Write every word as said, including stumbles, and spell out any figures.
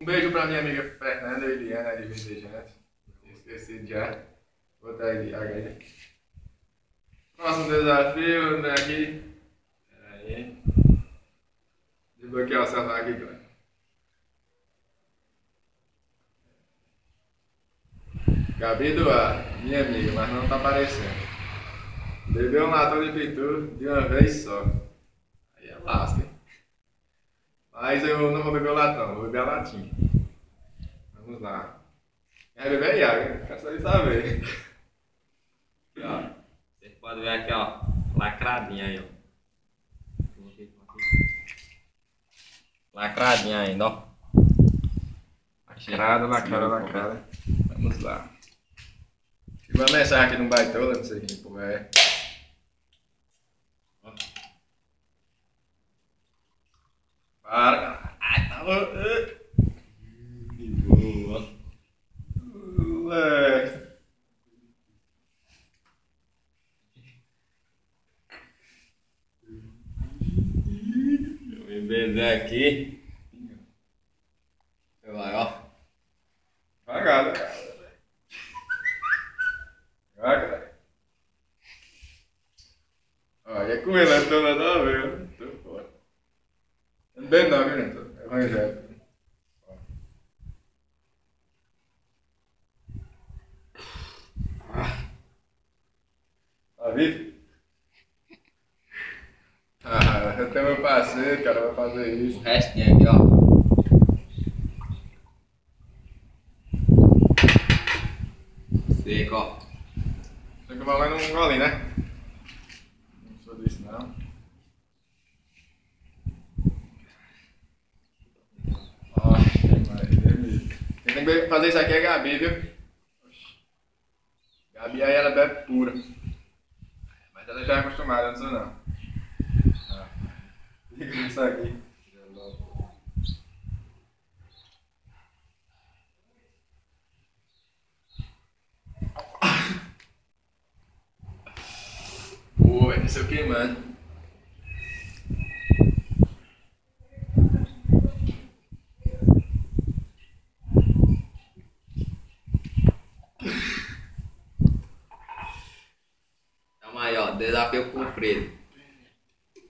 Um beijo pra minha amiga Fernanda Eliana de Vendejante. Esqueci já. Vou botar aí H. Próximo desafio, né, aqui. Aí. Desbloquear o celular aqui, galera. Gabi do ar, minha amiga, mas não tá aparecendo. Bebeu um latão de Pitú de uma vez só. Aí é lasca, hein? Mas eu não vou beber o latão, vou beber a latinha. Vamos lá. Quer beber aí, água, hein? Quero só saber. Aqui, ó. Vocês podem ver aqui, ó. Lacradinha aí, ó. Lacradinha ainda, ó. Lacrada, lacrada, lacrada. Vamos lá. Tive uma mensagem aqui no baitola, não sei quem pô é. Para. Ai, tá bom. Que boa. Moleque. Vou me benzer aqui. Você vai, ó. Cagada, cara. Cagada. Olha, é com ele, eu tô nada a ver. Tô fora. Não bebe não, viu, Neto? É evangélico. Tá vivo? Ah, eu tenho meu parceiro, cara, vai fazer O isso. restinho aqui, ó. Seco, ó. Só que eu vou lá num golinho, né? Não sou disso, não. Ó, quem tem que fazer isso aqui é a Gabi, viu? Gabi aí ela bebe pura. Mas ela já é acostumada, eu não sou não. Ah, fica isso aqui. Pô, vai descer queimando. Tamo aí, ó. Desafio cumprido.